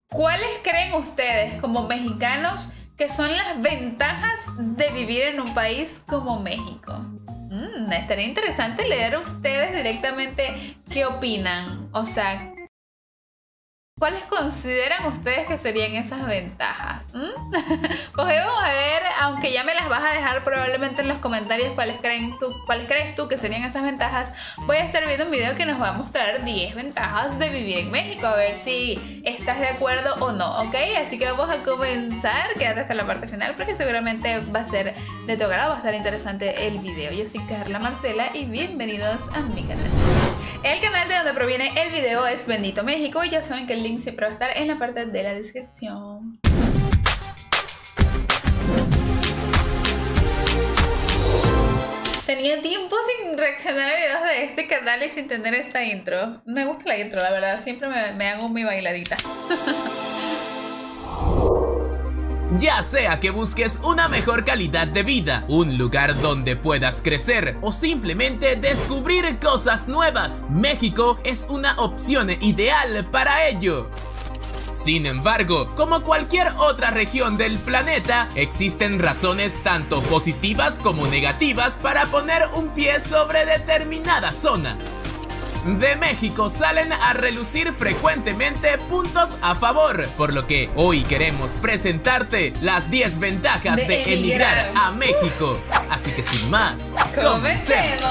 ¿Cuáles creen ustedes como mexicanos que son las ventajas de vivir en un país como México? Estaría interesante leer a ustedes directamente qué opinan. O sea, ¿cuáles consideran ustedes que serían esas ventajas? Pues hoy vamos a ver, aunque ya me las vas a dejar probablemente en los comentarios cuáles crees tú que serían esas ventajas. Voy a estar viendo un video que nos va a mostrar 10 ventajas de vivir en México, a ver si estás de acuerdo o no, ¿ok? Así que vamos a comenzar, quédate hasta la parte final porque seguramente va a ser de tu agrado, va a estar interesante el video. Yo soy Carla Marcela y bienvenidos a mi canal. El canal de donde proviene el video es Bendito México y ya saben que el link siempre va a estar en la parte de la descripción. Tenía tiempo sin reaccionar a videos de este canal y sin tener esta intro. Me gusta la intro, la verdad, siempre me hago mi bailadita. Ya sea que busques una mejor calidad de vida, un lugar donde puedas crecer o simplemente descubrir cosas nuevas, México es una opción ideal para ello. Sin embargo, como cualquier otra región del planeta, existen razones tanto positivas como negativas para poner un pie sobre determinada zona. De México salen a relucir frecuentemente puntos a favor, por lo que hoy queremos presentarte las 10 ventajas de emigrar a México. Así que sin más, comencemos.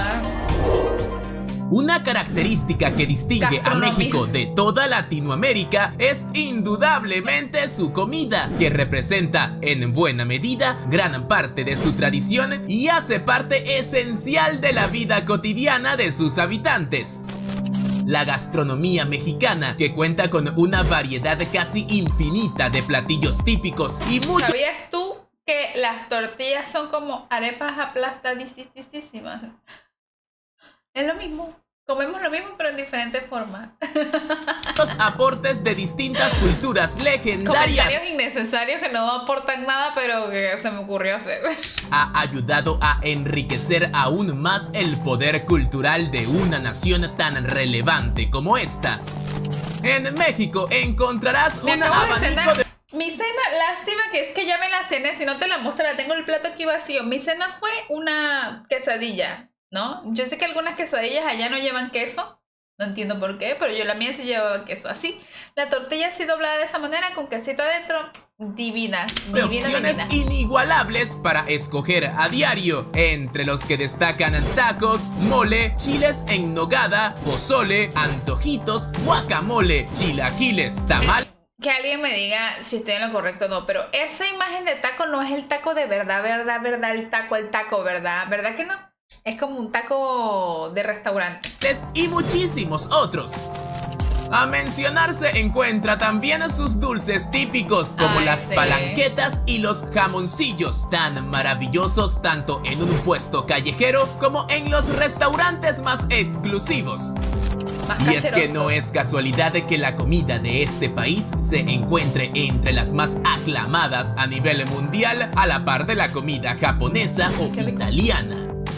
Una característica que distingue a México de toda Latinoamérica es indudablemente su comida, que representa en buena medida gran parte de su tradición y hace parte esencial de la vida cotidiana de sus habitantes. La gastronomía mexicana, que cuenta con una variedad casi infinita de platillos típicos y mucho... ¿Sabías tú que las tortillas son como arepas aplastadísimas? Es lo mismo. Comemos lo mismo pero en diferentes formas. Los aportes de distintas culturas legendarias. Comentarios innecesarios que no aportan nada pero que se me ocurrió hacer. Ha ayudado a enriquecer aún más el poder cultural de una nación tan relevante como esta. En México encontrarás un abanico de... Mi cena, lástima que es que ya me la cené, si no te la muestro, la tengo el plato aquí vacío. Mi cena fue una quesadilla, ¿no? Yo sé que algunas quesadillas allá no llevan queso, no entiendo por qué, pero yo la mía sí llevaba queso. Así, la tortilla así doblada de esa manera, con quesito adentro, divina, opciones inigualables para escoger a diario, entre los que destacan tacos, mole, chiles en nogada, pozole, antojitos, guacamole, chilaquiles, tamal. Que alguien me diga si estoy en lo correcto o no, pero esa imagen de taco no es el taco de verdad, el taco, ¿verdad? ¿Verdad que no? Es como un taco de restaurante. Y muchísimos otros. A mencionar se encuentra también sus dulces típicos, como las palanquetas y los jamoncillos, tan maravillosos tanto en un puesto callejero como en los restaurantes más exclusivos. Y es que no es casualidad de que la comida de este país se encuentre entre las más aclamadas a nivel mundial, a la par de la comida japonesa o italiana.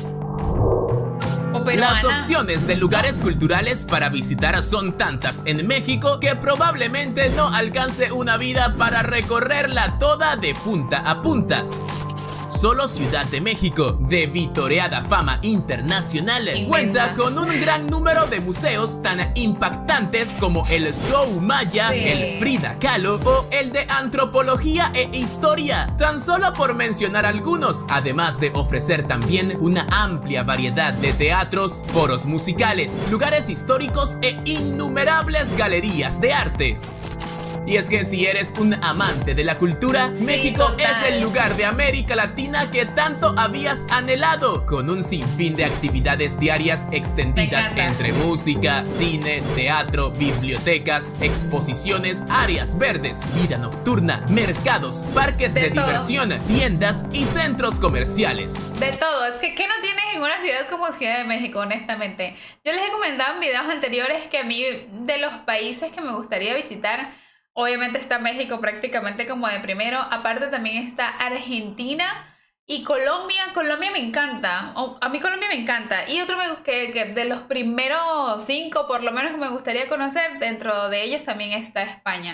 Las opciones de lugares culturales para visitar son tantas en México que probablemente no alcance una vida para recorrerla toda de punta a punta. Solo Ciudad de México, de vitoreada fama internacional, cuenta con un gran número de museos tan impactantes como el Soumaya, el Frida Kahlo o el de Antropología e Historia, tan solo por mencionar algunos, además de ofrecer también una amplia variedad de teatros, foros musicales, lugares históricos e innumerables galerías de arte. Y es que si eres un amante de la cultura, México es el lugar de América Latina que tanto habías anhelado, con un sinfín de actividades diarias extendidas entre música, cine, teatro, bibliotecas, exposiciones, áreas verdes, vida nocturna, mercados, parques de diversión, tiendas y centros comerciales. De todo, es que ¿qué no tienes en una ciudad como Ciudad de México, honestamente? Yo les he comentado en videos anteriores que a mí, de los países que me gustaría visitar, obviamente está México prácticamente como de primero. Aparte también está Argentina y Colombia. Colombia me encanta. A mí Colombia me encanta. Y otro que de los primeros 5 por lo menos que me gustaría conocer, dentro de ellos también está España.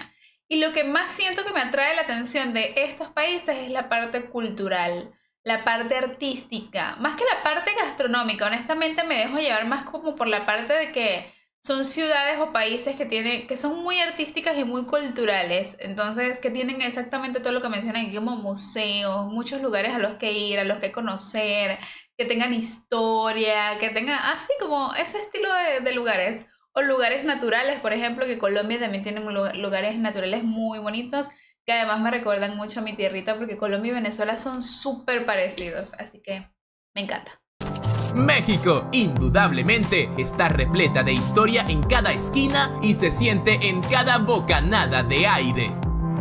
Y lo que más siento que me atrae la atención de estos países es la parte cultural, la parte artística, más que la parte gastronómica. Honestamente me dejo llevar más como por la parte de que son ciudades o países que son muy artísticas y muy culturales. Entonces, que tienen exactamente todo lo que mencionan aquí, como museos, muchos lugares a los que ir, a los que conocer, que tengan historia, que tengan así como ese estilo de lugares. O lugares naturales, por ejemplo, que Colombia también tiene lugares naturales muy bonitos, que además me recuerdan mucho a mi tierrita, porque Colombia y Venezuela son súper parecidos, así que me encanta. México, indudablemente, está repleta de historia en cada esquina y se siente en cada bocanada de aire.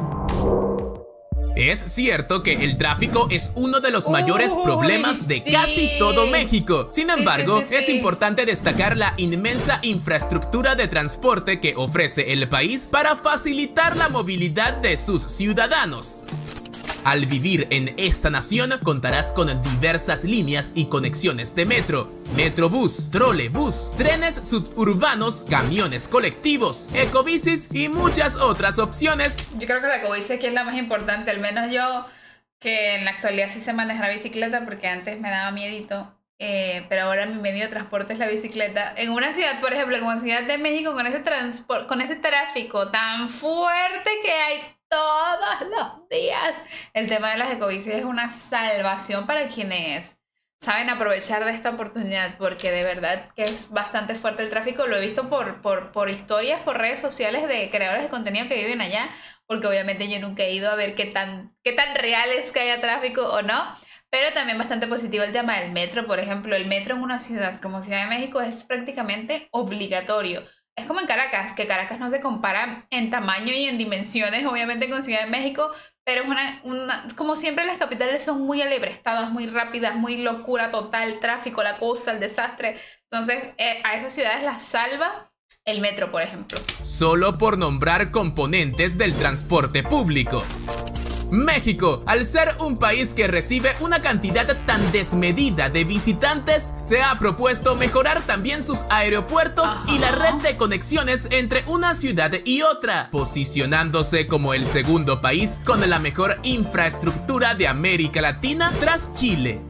Es cierto que el tráfico es uno de los mayores problemas de casi todo México. Sin embargo, es importante destacar la inmensa infraestructura de transporte que ofrece el país para facilitar la movilidad de sus ciudadanos. Al vivir en esta nación, contarás con diversas líneas y conexiones de metro, metrobús, trolebús, trenes suburbanos, camiones colectivos, ecobicis y muchas otras opciones. Yo creo que la ecobici aquí es la más importante, al menos yo, que en la actualidad sí sé manejar bicicleta, porque antes me daba miedito. Pero ahora mi medio de transporte es la bicicleta. En una ciudad, por ejemplo, como Ciudad de México, con ese tráfico tan fuerte que hay todos los días, el tema de las ecobicis es una salvación para quienes saben aprovechar de esta oportunidad, porque de verdad que es bastante fuerte el tráfico. Lo he visto por historias, por redes sociales de creadores de contenido que viven allá, porque obviamente yo nunca he ido a ver qué tan real es que haya tráfico o no. Pero también bastante positivo el tema del metro. Por ejemplo, el metro en una ciudad como Ciudad de México es prácticamente obligatorio. Es como en Caracas, que Caracas no se compara en tamaño y en dimensiones, obviamente, con Ciudad de México, pero es como siempre las capitales son muy alebrestadas, muy rápidas, muy locura total, tráfico, la cosa, el desastre. Entonces, a esas ciudades las salva el metro, por ejemplo. Solo por nombrar componentes del transporte público. México, al ser un país que recibe una cantidad tan desmedida de visitantes, se ha propuesto mejorar también sus aeropuertos y la red de conexiones entre una ciudad y otra, posicionándose como el segundo país con la mejor infraestructura de América Latina tras Chile.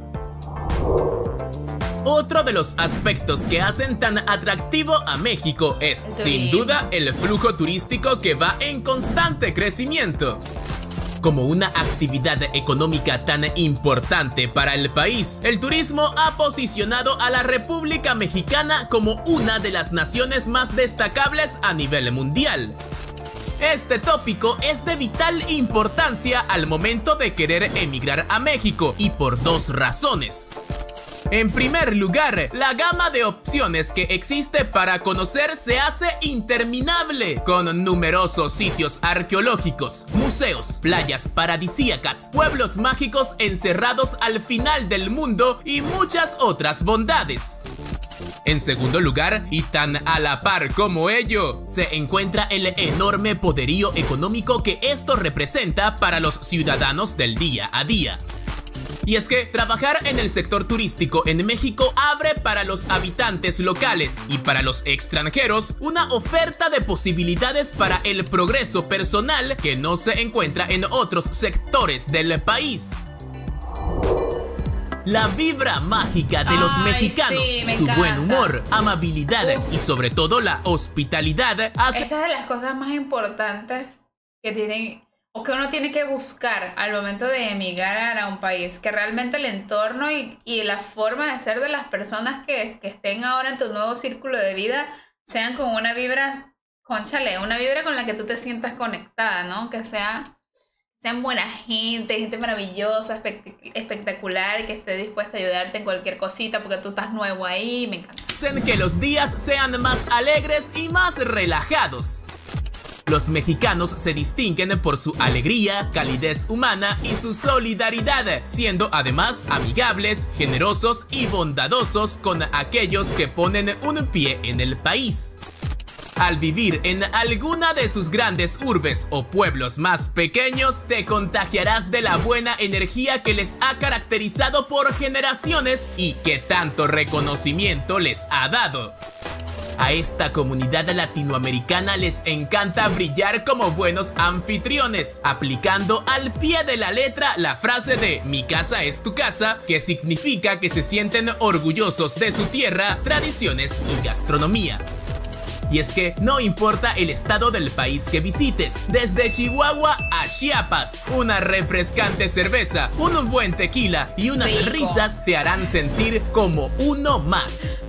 Otro de los aspectos que hacen tan atractivo a México es, sin duda, el flujo turístico que va en constante crecimiento. Como una actividad económica tan importante para el país, el turismo ha posicionado a la República Mexicana como una de las naciones más destacables a nivel mundial. Este tópico es de vital importancia al momento de querer emigrar a México, y por dos razones. En primer lugar, la gama de opciones que existe para conocer se hace interminable, con numerosos sitios arqueológicos, museos, playas paradisíacas, pueblos mágicos encerrados al final del mundo y muchas otras bondades. En segundo lugar, y tan a la par como ello, se encuentra el enorme poderío económico que esto representa para los ciudadanos del día a día. Y es que trabajar en el sector turístico en México abre para los habitantes locales y para los extranjeros una oferta de posibilidades para el progreso personal que no se encuentra en otros sectores del país. La vibra mágica de los mexicanos, su buen humor, amabilidad y sobre todo la hospitalidad hace... Esa es de las cosas más importantes que tienen, o que uno tiene que buscar al momento de emigrar a un país, que realmente el entorno y la forma de ser de las personas que estén ahora en tu nuevo círculo de vida sean con una vibra, cónchale, una vibra con la que tú te sientas conectada, ¿no? Que sean buena gente maravillosa, espectacular, que esté dispuesta a ayudarte en cualquier cosita porque tú estás nuevo ahí, me encanta. Hacen que los días sean más alegres y más relajados. Los mexicanos se distinguen por su alegría, calidez humana y su solidaridad, siendo además amigables, generosos y bondadosos con aquellos que ponen un pie en el país. Al vivir en alguna de sus grandes urbes o pueblos más pequeños, te contagiarás de la buena energía que les ha caracterizado por generaciones y que tanto reconocimiento les ha dado. A esta comunidad latinoamericana les encanta brillar como buenos anfitriones, aplicando al pie de la letra la frase de "mi casa es tu casa", que significa que se sienten orgullosos de su tierra, tradiciones y gastronomía. Y es que no importa el estado del país que visites, desde Chihuahua a Chiapas, una refrescante cerveza, un buen tequila y unas risas te harán sentir como uno más.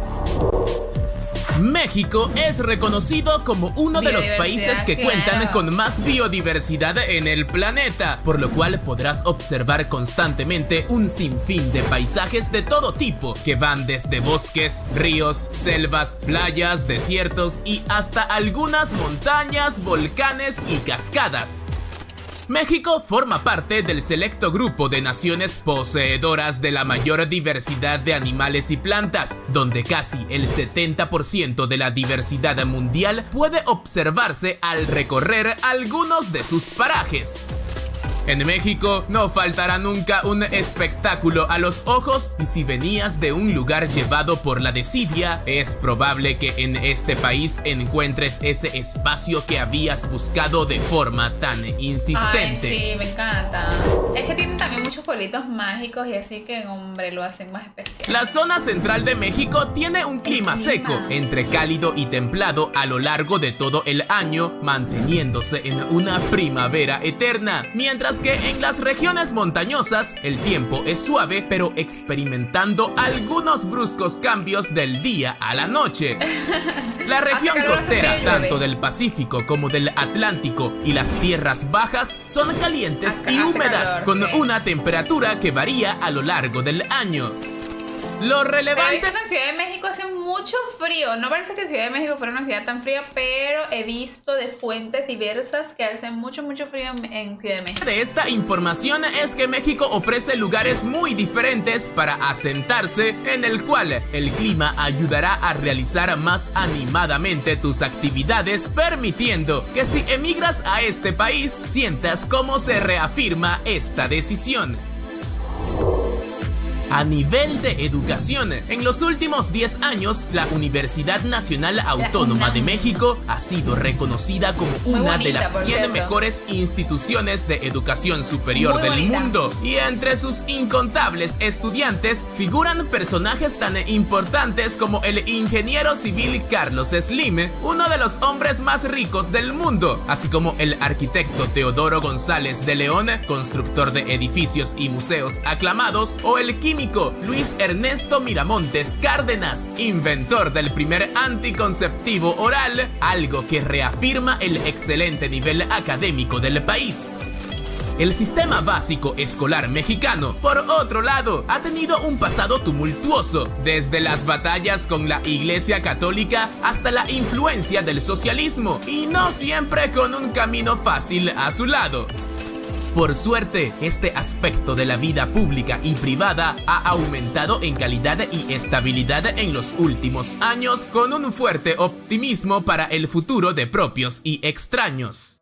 México es reconocido como uno de los países que cuentan con más biodiversidad en el planeta, por lo cual podrás observar constantemente un sinfín de paisajes de todo tipo, que van desde bosques, ríos, selvas, playas, desiertos y hasta algunas montañas, volcanes y cascadas. México forma parte del selecto grupo de naciones poseedoras de la mayor diversidad de animales y plantas, donde casi el 70% de la diversidad mundial puede observarse al recorrer algunos de sus parajes. En México no faltará nunca un espectáculo a los ojos, y si venías de un lugar llevado por la desidia, es probable que en este país encuentres ese espacio que habías buscado de forma tan insistente. Ay, sí, me encanta. Es que tienen también muchos pueblitos mágicos y así que, hombre, lo hacen más especial. La zona central de México tiene un clima seco, entre cálido y templado a lo largo de todo el año, manteniéndose en una primavera eterna, mientras que en las regiones montañosas el tiempo es suave, pero experimentando algunos bruscos cambios del día a la noche. La región costera, tanto del Pacífico como del Atlántico, y las tierras bajas son calientes y húmedas, con una temperatura que varía a lo largo del año. Lo relevante... Pero he visto que en Ciudad de México hace mucho frío. No parece que Ciudad de México fuera una ciudad tan fría, pero he visto de fuentes diversas que hace mucho frío en Ciudad de México. De esta información es que México ofrece lugares muy diferentes para asentarse, en el cual el clima ayudará a realizar más animadamente tus actividades, permitiendo que si emigras a este país sientas cómo se reafirma esta decisión. A nivel de educación, en los últimos 10 años, la Universidad Nacional Autónoma de México ha sido reconocida como una de las 100 mejores instituciones de educación superior del mundo. Y entre sus incontables estudiantes figuran personajes tan importantes como el ingeniero civil Carlos Slim, uno de los hombres más ricos del mundo, así como el arquitecto Teodoro González de León, constructor de edificios y museos aclamados, o el químico Luis Ernesto Miramontes Cárdenas, inventor del primer anticonceptivo oral, algo que reafirma el excelente nivel académico del país. El sistema básico escolar mexicano, por otro lado, ha tenido un pasado tumultuoso, desde las batallas con la Iglesia Católica hasta la influencia del socialismo, y no siempre con un camino fácil a su lado. Por suerte, este aspecto de la vida pública y privada ha aumentado en calidad y estabilidad en los últimos años, con un fuerte optimismo para el futuro de propios y extraños.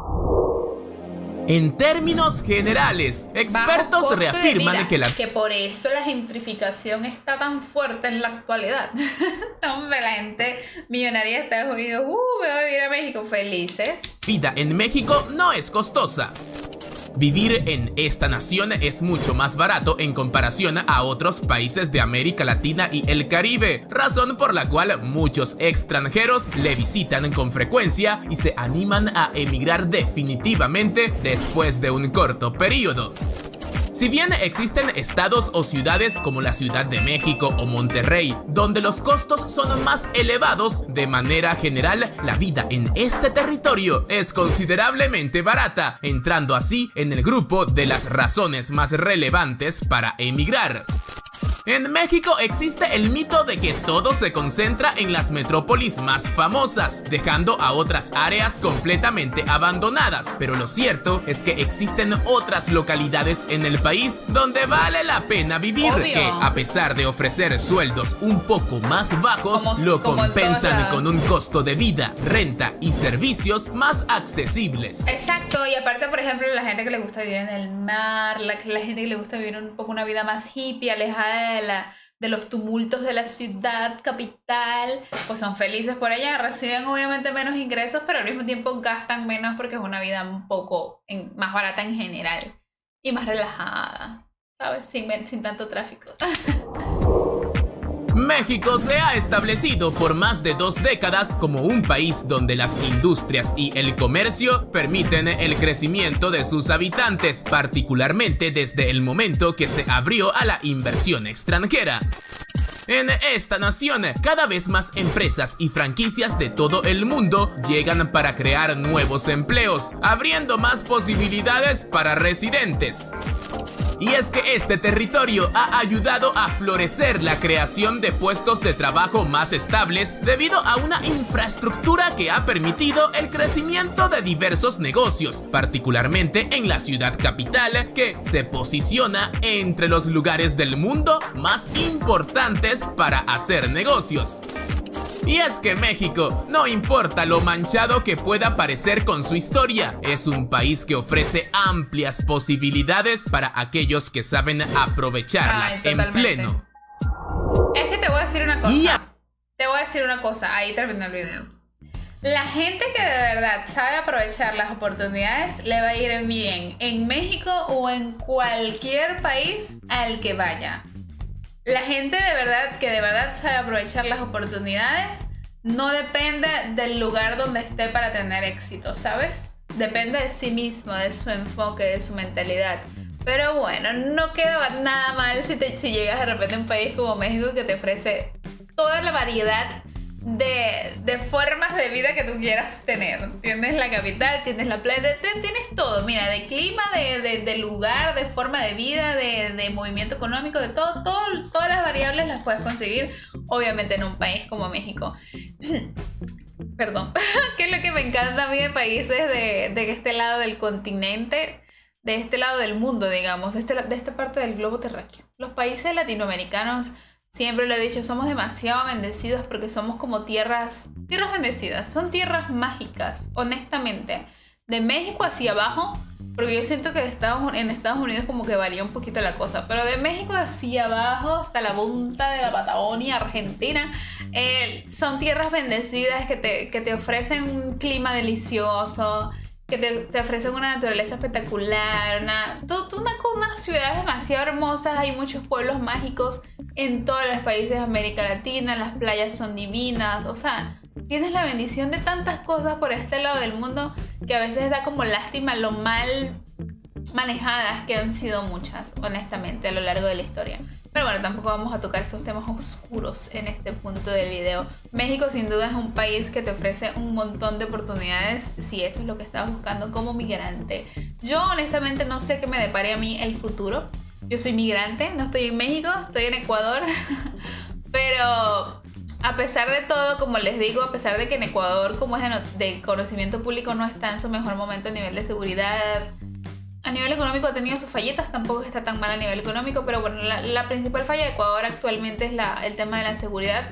En términos generales, expertos reafirman que por eso la gentrificación está tan fuerte en la actualidad. Hombre, la gente millonaria de Estados Unidos, me va a vivir a México felices. Vida en México no es costosa. Vivir en esta nación es mucho más barato en comparación a otros países de América Latina y el Caribe, razón por la cual muchos extranjeros le visitan con frecuencia y se animan a emigrar definitivamente después de un corto periodo. Si bien existen estados o ciudades como la Ciudad de México o Monterrey, donde los costos son más elevados, de manera general, la vida en este territorio es considerablemente barata, entrando así en el grupo de las razones más relevantes para emigrar. En México existe el mito de que todo se concentra en las metrópolis más famosas, dejando a otras áreas completamente abandonadas. Pero lo cierto es que existen otras localidades en el país donde vale la pena vivir, que a pesar de ofrecer sueldos un poco más bajos, lo compensan con un costo de vida, renta y servicios más accesibles. Exacto, y aparte, por ejemplo, la gente que le gusta vivir en el mar, la gente que le gusta vivir un poco una vida más hippie, alejada de los tumultos de la ciudad capital, pues son felices por allá, reciben obviamente menos ingresos, pero al mismo tiempo gastan menos porque es una vida un poco más barata en general y más relajada, ¿sabes? Sin tanto tráfico. México se ha establecido por más de 2 décadas como un país donde las industrias y el comercio permiten el crecimiento de sus habitantes, particularmente desde el momento que se abrió a la inversión extranjera. En esta nación, cada vez más empresas y franquicias de todo el mundo llegan para crear nuevos empleos, abriendo más posibilidades para residentes. Y es que este territorio ha ayudado a florecer la creación de puestos de trabajo más estables debido a una infraestructura que ha permitido el crecimiento de diversos negocios, particularmente en la ciudad capital, que se posiciona entre los lugares del mundo más importantes para hacer negocios. Y es que México, no importa lo manchado que pueda parecer con su historia, es un país que ofrece amplias posibilidades para aquellos que saben aprovecharlas en pleno. Es que te voy a decir una cosa. Te voy a decir una cosa, ahí termina el video. La gente que de verdad sabe aprovechar las oportunidades le va a ir bien en México o en cualquier país al que vaya. La gente que de verdad sabe aprovechar las oportunidades no depende del lugar donde esté para tener éxito, ¿sabes? Depende de sí mismo, de su enfoque, de su mentalidad. Pero bueno, no queda nada mal si llegas de repente a un país como México que te ofrece toda la variedad de formas de vida que tú quieras tener. Tienes la capital, tienes la playa, tienes todo. Mira, de clima, de lugar, de forma de vida, de movimiento económico, de todo, todas las variables las puedes conseguir, obviamente, en un país como México. Perdón. ¿Qué es lo que me encanta a mí de países de este lado del continente? De este lado del mundo, digamos, de esta parte del globo terráqueo. Los países latinoamericanos, siempre lo he dicho, somos demasiado bendecidos porque somos como tierras bendecidas. Son tierras mágicas, honestamente. De México hacia abajo, porque yo siento que en Estados Unidos como que varía un poquito la cosa, pero de México hacia abajo hasta la punta de la Patagonia, Argentina, son tierras bendecidas que te ofrecen un clima delicioso, que te ofrecen una naturaleza espectacular, unas ciudades demasiado hermosas. Hay muchos pueblos mágicos en todos los países de América Latina, las playas son divinas, o sea, tienes la bendición de tantas cosas por este lado del mundo que a veces da como lástima lo mal manejadas que han sido muchas, honestamente, a lo largo de la historia. Pero bueno, tampoco vamos a tocar esos temas oscuros en este punto del video. México sin duda es un país que te ofrece un montón de oportunidades si eso es lo que estás buscando como migrante. Yo honestamente no sé qué me depare a mí el futuro. Yo soy migrante, no estoy en México, estoy en Ecuador. Pero a pesar de todo, como les digo, a pesar de que en Ecuador, como es de conocimiento público, no está en su mejor momento a nivel de seguridad, a nivel económico ha tenido sus fallitas, tampoco está tan mal a nivel económico, pero bueno, la principal falla de Ecuador actualmente es el tema de la seguridad.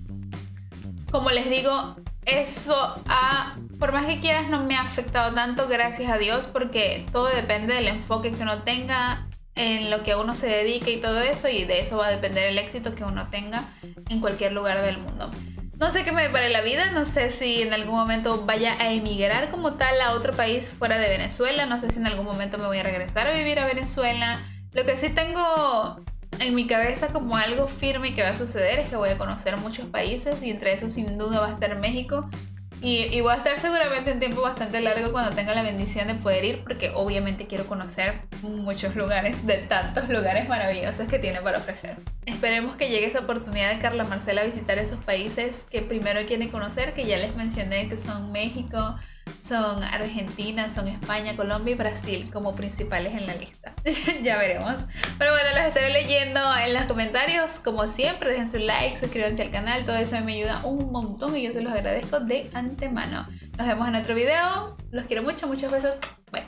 Como les digo, eso por más que quieras, no me ha afectado tanto, gracias a Dios, porque todo depende del enfoque que uno tenga, en lo que uno se dedique y todo eso, y de eso va a depender el éxito que uno tenga en cualquier lugar del mundo. No sé qué me depare la vida, no sé si en algún momento vaya a emigrar como tal a otro país fuera de Venezuela, no sé si en algún momento me voy a regresar a vivir a Venezuela. Lo que sí tengo en mi cabeza como algo firme que va a suceder es que voy a conocer muchos países, y entre esos sin duda va a estar México. Y voy a estar seguramente un tiempo bastante largo cuando tenga la bendición de poder ir, porque obviamente quiero conocer muchos lugares, de tantos lugares maravillosos que tiene para ofrecer. Esperemos que llegue esa oportunidad de Carla Marcela a visitar esos países que primero quieren conocer, que ya les mencioné que son México, son Argentina, son España, Colombia y Brasil como principales en la lista. Ya veremos. Pero bueno, los estaré leyendo en los comentarios. Como siempre, dejen su like, suscríbanse al canal. Todo eso me ayuda un montón y yo se los agradezco de antemano. Nos vemos en otro video. Los quiero mucho, muchos besos. Bye.